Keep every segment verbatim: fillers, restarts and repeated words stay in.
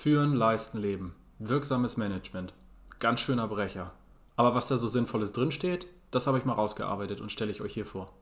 Führen, leisten, leben. Wirksames Management. Ganz schöner Brecher. Aber was da so Sinnvolles drinsteht, das habe ich mal rausgearbeitet und stelle ich euch hier vor.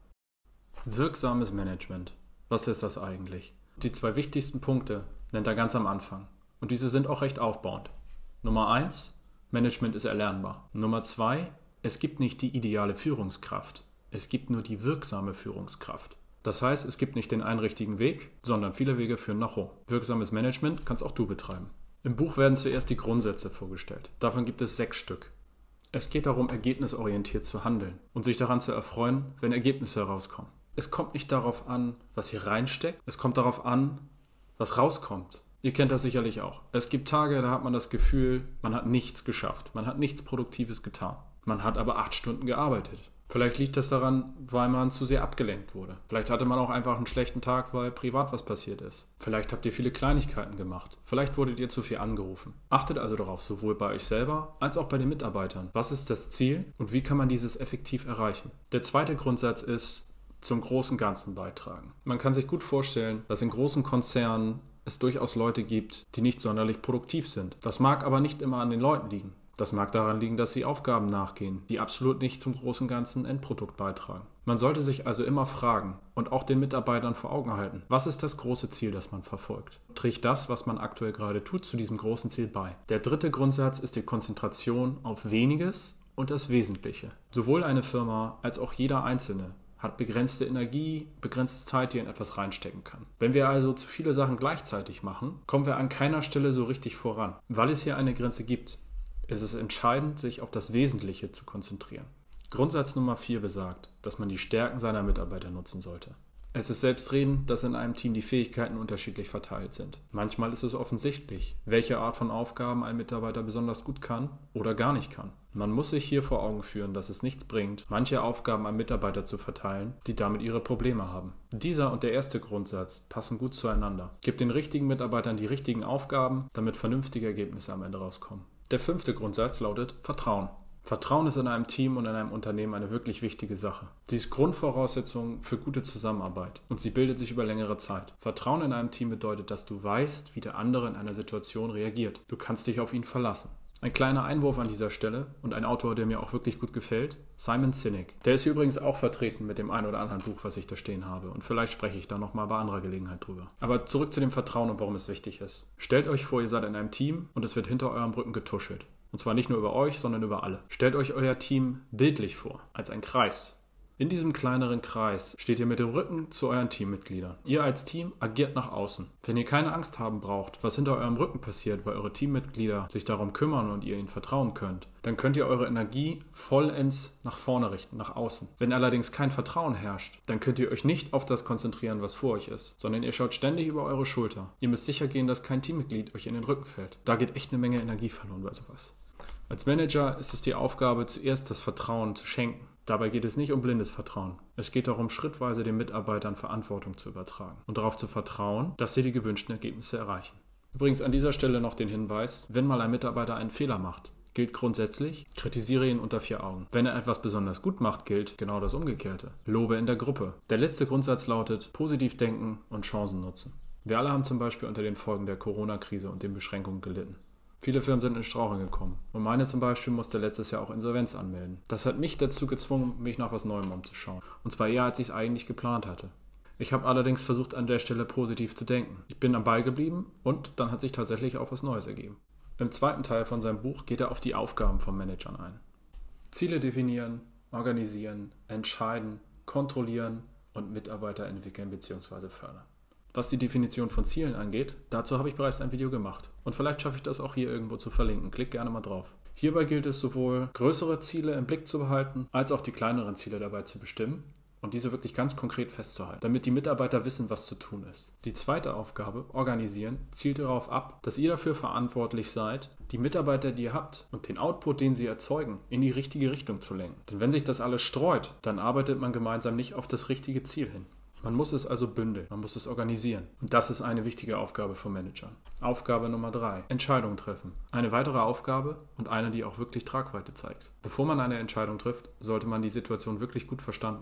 Wirksames Management. Was ist das eigentlich? Die zwei wichtigsten Punkte nennt er ganz am Anfang. Und diese sind auch recht aufbauend. Nummer eins, Management ist erlernbar. Nummer zwei, es gibt nicht die ideale Führungskraft. Es gibt nur die wirksame Führungskraft. Das heißt, es gibt nicht den einen richtigen Weg, sondern viele Wege führen nach Rom. Wirksames Management kannst auch du betreiben. Im Buch werden zuerst die Grundsätze vorgestellt. Davon gibt es sechs Stück. Es geht darum, ergebnisorientiert zu handeln und sich daran zu erfreuen, wenn Ergebnisse herauskommen. Es kommt nicht darauf an, was hier reinsteckt, es kommt darauf an, was rauskommt. Ihr kennt das sicherlich auch. Es gibt Tage, da hat man das Gefühl, man hat nichts geschafft, man hat nichts Produktives getan. Man hat aber acht Stunden gearbeitet. Vielleicht liegt das daran, weil man zu sehr abgelenkt wurde. Vielleicht hatte man auch einfach einen schlechten Tag, weil privat was passiert ist. Vielleicht habt ihr viele Kleinigkeiten gemacht. Vielleicht wurdet ihr zu viel angerufen. Achtet also darauf, sowohl bei euch selber als auch bei den Mitarbeitern. Was ist das Ziel und wie kann man dieses effektiv erreichen? Der zweite Grundsatz ist, zum großen Ganzen beitragen. Man kann sich gut vorstellen, dass in großen Konzernen es durchaus Leute gibt, die nicht sonderlich produktiv sind. Das mag aber nicht immer an den Leuten liegen. Das mag daran liegen, dass sie Aufgaben nachgehen, die absolut nicht zum großen ganzen Endprodukt beitragen. Man sollte sich also immer fragen und auch den Mitarbeitern vor Augen halten, was ist das große Ziel, das man verfolgt? Trägt das, was man aktuell gerade tut, zu diesem großen Ziel bei? Der dritte Grundsatz ist die Konzentration auf Weniges und das Wesentliche. Sowohl eine Firma als auch jeder Einzelne hat begrenzte Energie, begrenzte Zeit, die er in etwas reinstecken kann. Wenn wir also zu viele Sachen gleichzeitig machen, kommen wir an keiner Stelle so richtig voran, weil es hier eine Grenze gibt. Es ist entscheidend, sich auf das Wesentliche zu konzentrieren. Grundsatz Nummer vier besagt, dass man die Stärken seiner Mitarbeiter nutzen sollte. Es ist selbstredend, dass in einem Team die Fähigkeiten unterschiedlich verteilt sind. Manchmal ist es offensichtlich, welche Art von Aufgaben ein Mitarbeiter besonders gut kann oder gar nicht kann. Man muss sich hier vor Augen führen, dass es nichts bringt, manche Aufgaben an Mitarbeiter zu verteilen, die damit ihre Probleme haben. Dieser und der erste Grundsatz passen gut zueinander. Gebt den richtigen Mitarbeitern die richtigen Aufgaben, damit vernünftige Ergebnisse am Ende rauskommen. Der fünfte Grundsatz lautet Vertrauen. Vertrauen ist in einem Team und in einem Unternehmen eine wirklich wichtige Sache. Sie ist Grundvoraussetzung für gute Zusammenarbeit und sie bildet sich über längere Zeit. Vertrauen in einem Team bedeutet, dass du weißt, wie der andere in einer Situation reagiert. Du kannst dich auf ihn verlassen. Ein kleiner Einwurf an dieser Stelle und ein Autor, der mir auch wirklich gut gefällt, Simon Sinek. Der ist hier übrigens auch vertreten mit dem einen oder anderen Buch, was ich da stehen habe und vielleicht spreche ich da nochmal bei anderer Gelegenheit drüber. Aber zurück zu dem Vertrauen und warum es wichtig ist. Stellt euch vor, ihr seid in einem Team und es wird hinter eurem Rücken getuschelt. Und zwar nicht nur über euch, sondern über alle. Stellt euch euer Team bildlich vor, als ein Kreis. In diesem kleineren Kreis steht ihr mit dem Rücken zu euren Teammitgliedern. Ihr als Team agiert nach außen. Wenn ihr keine Angst haben braucht, was hinter eurem Rücken passiert, weil eure Teammitglieder sich darum kümmern und ihr ihnen vertrauen könnt, dann könnt ihr eure Energie vollends nach vorne richten, nach außen. Wenn allerdings kein Vertrauen herrscht, dann könnt ihr euch nicht auf das konzentrieren, was vor euch ist, sondern ihr schaut ständig über eure Schulter. Ihr müsst sicher gehen, dass kein Teammitglied euch in den Rücken fällt. Da geht echt eine Menge Energie verloren bei sowas. Als Manager ist es die Aufgabe, zuerst das Vertrauen zu schenken. Dabei geht es nicht um blindes Vertrauen. Es geht darum, schrittweise den Mitarbeitern Verantwortung zu übertragen und darauf zu vertrauen, dass sie die gewünschten Ergebnisse erreichen. Übrigens an dieser Stelle noch den Hinweis, wenn mal ein Mitarbeiter einen Fehler macht, gilt grundsätzlich, kritisiere ihn unter vier Augen. Wenn er etwas besonders gut macht, gilt genau das Umgekehrte. Lobe in der Gruppe. Der letzte Grundsatz lautet, positiv denken und Chancen nutzen. Wir alle haben zum Beispiel unter den Folgen der Corona-Krise und den Beschränkungen gelitten. Viele Firmen sind in Straucheln gekommen. Und meine zum Beispiel musste letztes Jahr auch Insolvenz anmelden. Das hat mich dazu gezwungen, mich nach was Neuem umzuschauen. Und zwar eher, als ich es eigentlich geplant hatte. Ich habe allerdings versucht, an der Stelle positiv zu denken. Ich bin am Ball geblieben und dann hat sich tatsächlich auch was Neues ergeben. Im zweiten Teil von seinem Buch geht er auf die Aufgaben von Managern ein. Ziele definieren, organisieren, entscheiden, kontrollieren und Mitarbeiter entwickeln bzw. fördern. Was die Definition von Zielen angeht, dazu habe ich bereits ein Video gemacht. Und vielleicht schaffe ich das auch hier irgendwo zu verlinken. Klickt gerne mal drauf. Hierbei gilt es sowohl größere Ziele im Blick zu behalten, als auch die kleineren Ziele dabei zu bestimmen und diese wirklich ganz konkret festzuhalten, damit die Mitarbeiter wissen, was zu tun ist. Die zweite Aufgabe, organisieren, zielt darauf ab, dass ihr dafür verantwortlich seid, die Mitarbeiter, die ihr habt und den Output, den sie erzeugen, in die richtige Richtung zu lenken. Denn wenn sich das alles streut, dann arbeitet man gemeinsam nicht auf das richtige Ziel hin. Man muss es also bündeln, man muss es organisieren. Und das ist eine wichtige Aufgabe von Managern. Aufgabe Nummer drei. Entscheidungen treffen. Eine weitere Aufgabe und eine, die auch wirklich Tragweite zeigt. Bevor man eine Entscheidung trifft, sollte man die Situation wirklich gut verstanden haben.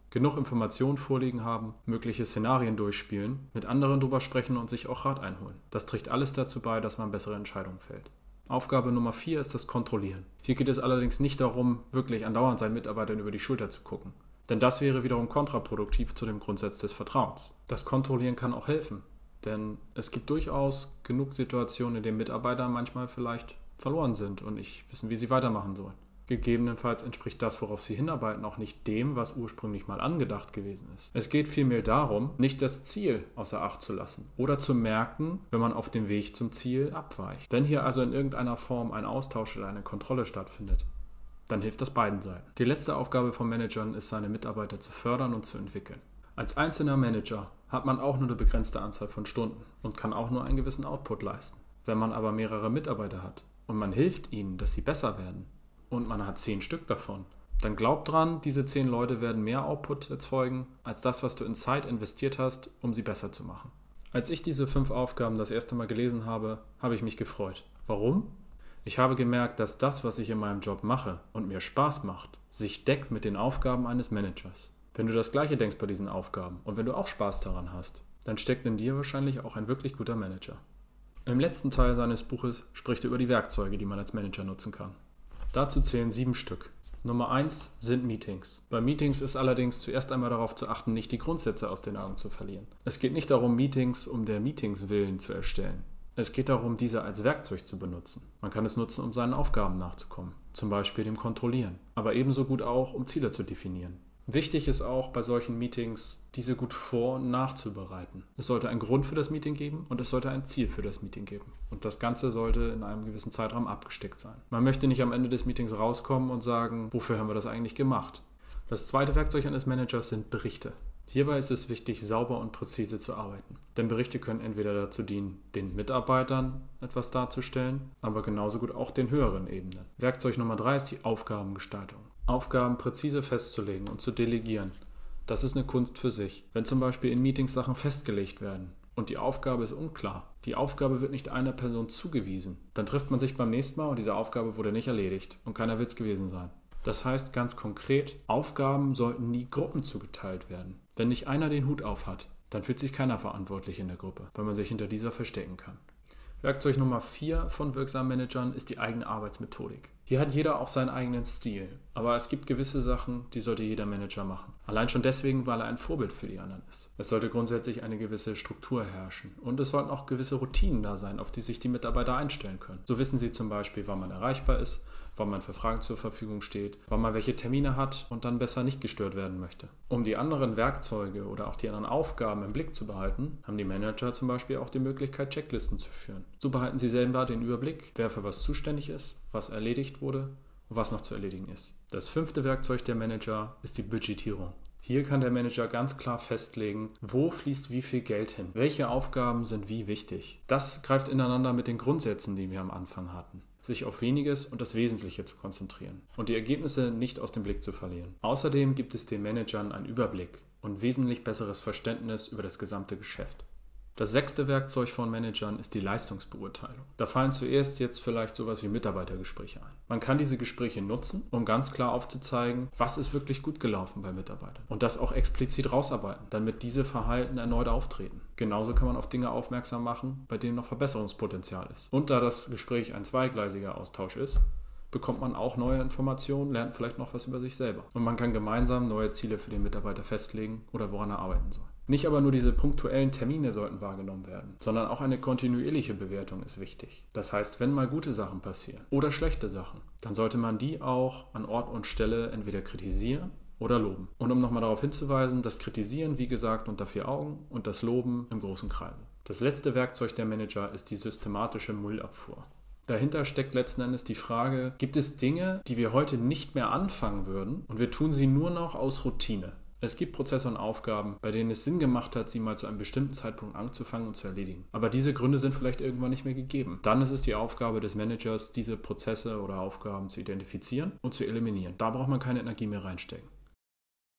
Genug Informationen vorliegen haben, mögliche Szenarien durchspielen, mit anderen drüber sprechen und sich auch Rat einholen. Das trägt alles dazu bei, dass man bessere Entscheidungen fällt. Aufgabe Nummer vier ist das Kontrollieren. Hier geht es allerdings nicht darum, wirklich andauernd seinen Mitarbeitern über die Schulter zu gucken. Denn das wäre wiederum kontraproduktiv zu dem Grundsatz des Vertrauens. Das Kontrollieren kann auch helfen, denn es gibt durchaus genug Situationen, in denen Mitarbeiter manchmal vielleicht verloren sind und nicht wissen, wie sie weitermachen sollen. Gegebenenfalls entspricht das, worauf sie hinarbeiten, auch nicht dem, was ursprünglich mal angedacht gewesen ist. Es geht vielmehr darum, nicht das Ziel außer Acht zu lassen oder zu merken, wenn man auf dem Weg zum Ziel abweicht. Wenn hier also in irgendeiner Form ein Austausch oder eine Kontrolle stattfindet, dann hilft das beiden Seiten. Die letzte Aufgabe von Managern ist, seine Mitarbeiter zu fördern und zu entwickeln. Als einzelner Manager hat man auch nur eine begrenzte Anzahl von Stunden und kann auch nur einen gewissen Output leisten. Wenn man aber mehrere Mitarbeiter hat und man hilft ihnen, dass sie besser werden, und man hat zehn Stück davon, dann glaub dran, diese zehn Leute werden mehr Output erzeugen, als das, was du in Zeit investiert hast, um sie besser zu machen. Als ich diese fünf Aufgaben das erste Mal gelesen habe, habe ich mich gefreut. Warum? Ich habe gemerkt, dass das, was ich in meinem Job mache und mir Spaß macht, sich deckt mit den Aufgaben eines Managers. Wenn du das Gleiche denkst bei diesen Aufgaben und wenn du auch Spaß daran hast, dann steckt in dir wahrscheinlich auch ein wirklich guter Manager. Im letzten Teil seines Buches spricht er über die Werkzeuge, die man als Manager nutzen kann. Dazu zählen sieben Stück. Nummer eins sind Meetings. Bei Meetings ist allerdings zuerst einmal darauf zu achten, nicht die Grundsätze aus den Augen zu verlieren. Es geht nicht darum, Meetings um der Meetings willen zu erstellen. Es geht darum, diese als Werkzeug zu benutzen. Man kann es nutzen, um seinen Aufgaben nachzukommen, zum Beispiel dem Kontrollieren, aber ebenso gut auch, um Ziele zu definieren. Wichtig ist auch bei solchen Meetings, diese gut vor- und nachzubereiten. Es sollte einen Grund für das Meeting geben und es sollte ein Ziel für das Meeting geben. Und das Ganze sollte in einem gewissen Zeitraum abgesteckt sein. Man möchte nicht am Ende des Meetings rauskommen und sagen, wofür haben wir das eigentlich gemacht? Das zweite Werkzeug eines Managers sind Berichte. Hierbei ist es wichtig, sauber und präzise zu arbeiten. Denn Berichte können entweder dazu dienen, den Mitarbeitern etwas darzustellen, aber genauso gut auch den höheren Ebenen. Werkzeug Nummer drei ist die Aufgabengestaltung. Aufgaben präzise festzulegen und zu delegieren. Das ist eine Kunst für sich. Wenn zum Beispiel in Meetings Sachen festgelegt werden und die Aufgabe ist unklar, die Aufgabe wird nicht einer Person zugewiesen, dann trifft man sich beim nächsten Mal und diese Aufgabe wurde nicht erledigt und keiner will es gewesen sein. Das heißt ganz konkret, Aufgaben sollten nie Gruppen zugeteilt werden. Wenn nicht einer den Hut auf hat, dann fühlt sich keiner verantwortlich in der Gruppe, weil man sich hinter dieser verstecken kann. Werkzeug Nummer vier von wirksamen Managern ist die eigene Arbeitsmethodik. Hier hat jeder auch seinen eigenen Stil, aber es gibt gewisse Sachen, die sollte jeder Manager machen. Allein schon deswegen, weil er ein Vorbild für die anderen ist. Es sollte grundsätzlich eine gewisse Struktur herrschen und es sollten auch gewisse Routinen da sein, auf die sich die Mitarbeiter einstellen können. So wissen sie zum Beispiel, wann man erreichbar ist, wann man für Fragen zur Verfügung steht, wann man welche Termine hat und dann besser nicht gestört werden möchte. Um die anderen Werkzeuge oder auch die anderen Aufgaben im Blick zu behalten, haben die Manager zum Beispiel auch die Möglichkeit, Checklisten zu führen. So behalten sie selber den Überblick, wer für was zuständig ist, was erledigt wurde und was noch zu erledigen ist. Das fünfte Werkzeug der Manager ist die Budgetierung. Hier kann der Manager ganz klar festlegen, wo fließt wie viel Geld hin, welche Aufgaben sind wie wichtig. Das greift ineinander mit den Grundsätzen, die wir am Anfang hatten. Sich auf Weniges und das Wesentliche zu konzentrieren und die Ergebnisse nicht aus dem Blick zu verlieren. Außerdem gibt es den Managern einen Überblick und wesentlich besseres Verständnis über das gesamte Geschäft. Das sechste Werkzeug von Managern ist die Leistungsbeurteilung. Da fallen zuerst jetzt vielleicht sowas wie Mitarbeitergespräche ein. Man kann diese Gespräche nutzen, um ganz klar aufzuzeigen, was ist wirklich gut gelaufen bei Mitarbeitern. Und das auch explizit rausarbeiten, damit diese Verhalten erneut auftreten. Genauso kann man auf Dinge aufmerksam machen, bei denen noch Verbesserungspotenzial ist. Und da das Gespräch ein zweigleisiger Austausch ist, bekommt man auch neue Informationen, lernt vielleicht noch was über sich selber. Und man kann gemeinsam neue Ziele für den Mitarbeiter festlegen oder woran er arbeiten soll. Nicht aber nur diese punktuellen Termine sollten wahrgenommen werden, sondern auch eine kontinuierliche Bewertung ist wichtig. Das heißt, wenn mal gute Sachen passieren oder schlechte Sachen, dann sollte man die auch an Ort und Stelle entweder kritisieren oder loben. Und um nochmal darauf hinzuweisen, das Kritisieren, wie gesagt, unter vier Augen und das Loben im großen Kreise. Das letzte Werkzeug der Manager ist die systematische Müllabfuhr. Dahinter steckt letzten Endes die Frage, gibt es Dinge, die wir heute nicht mehr anfangen würden und wir tun sie nur noch aus Routine? Es gibt Prozesse und Aufgaben, bei denen es Sinn gemacht hat, sie mal zu einem bestimmten Zeitpunkt anzufangen und zu erledigen. Aber diese Gründe sind vielleicht irgendwann nicht mehr gegeben. Dann ist es die Aufgabe des Managers, diese Prozesse oder Aufgaben zu identifizieren und zu eliminieren. Da braucht man keine Energie mehr reinstecken.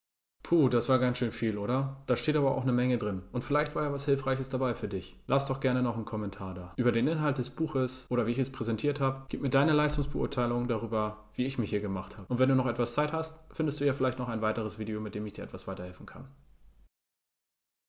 Puh, das war ganz schön viel, oder? Da steht aber auch eine Menge drin. Und vielleicht war ja was Hilfreiches dabei für dich. Lass doch gerne noch einen Kommentar da. Über den Inhalt des Buches oder wie ich es präsentiert habe, gib mir deine Leistungsbeurteilung darüber, wie ich mich hier gemacht habe. Und wenn du noch etwas Zeit hast, findest du ja vielleicht noch ein weiteres Video, mit dem ich dir etwas weiterhelfen kann.